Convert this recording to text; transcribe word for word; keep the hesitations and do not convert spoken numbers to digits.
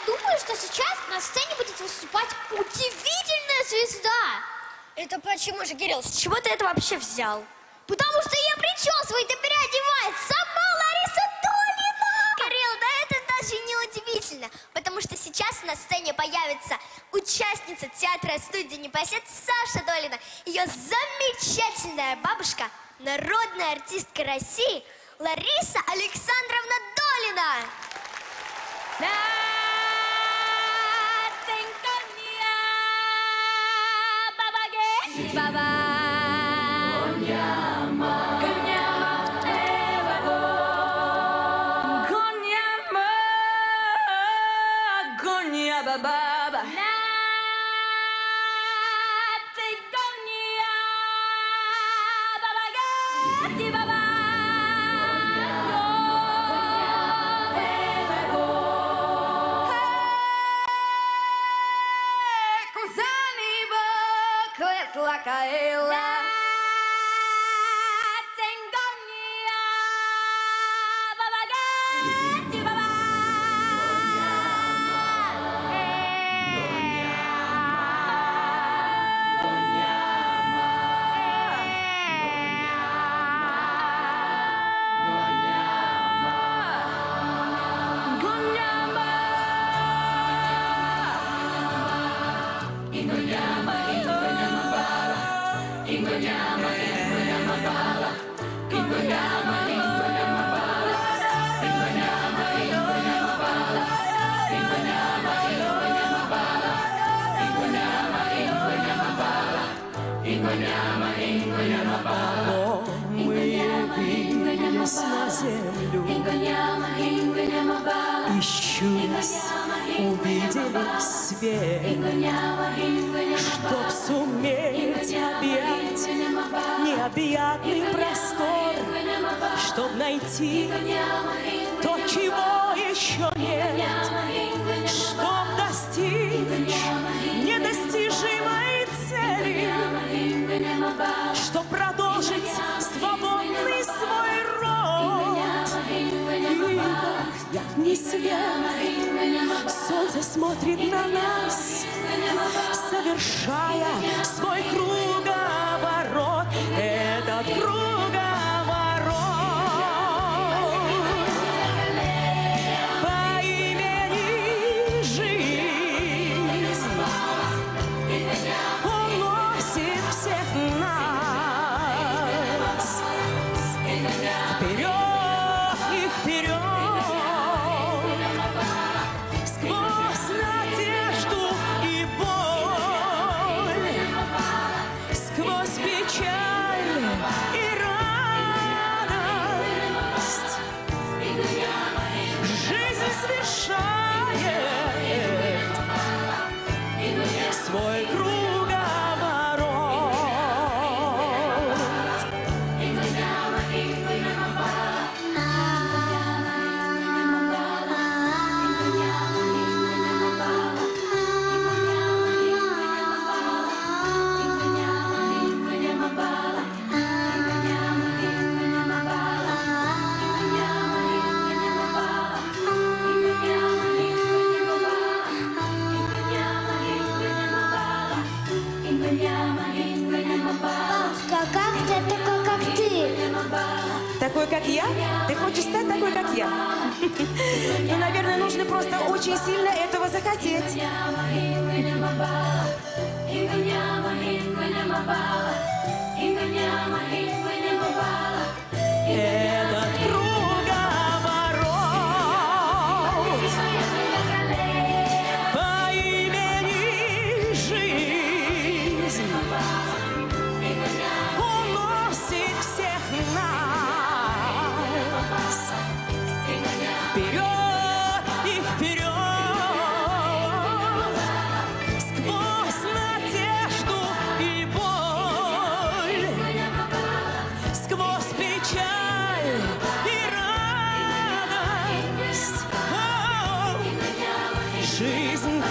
думаю, что сейчас на сцене будет выступать удивительная звезда. Это почему же, Кирилл? С чего ты это вообще взял? Потому что ее причесывает и переодевает сама Лариса Долина! Кирилл, да это даже не удивительно, потому что сейчас на сцене появится участница театра студии «Непосед» Саша Долина. Ее замечательная бабушка, народная артистка России Лариса Александровна Долина. Мы явились на землю, ищусь, увидели свет, чтоб суметь объять необъятный простор, чтоб найти то, чего еще нет, чтоб достичь недостижимой цели, чтоб продолжить свободный свой род. И как яркий свет, солнце смотрит на нас, совершая свой круговорот. Этот круговорот по имени жизнь уносит всех нас вперед и вперед, сквозь надежду и боль, сквозь печаль и радость. Жизнь совершает свой круговорот. Бабушка, как ты такой, как ты? Такой, как я? Ты хочешь стать такой, как я? Ну, наверное, нужно просто очень сильно этого захотеть. Этот круговорот по имени жизнь уносит всех нас вперед и вперед, сквозь надежду и боль, сквозь печаль и радость. О, жизнь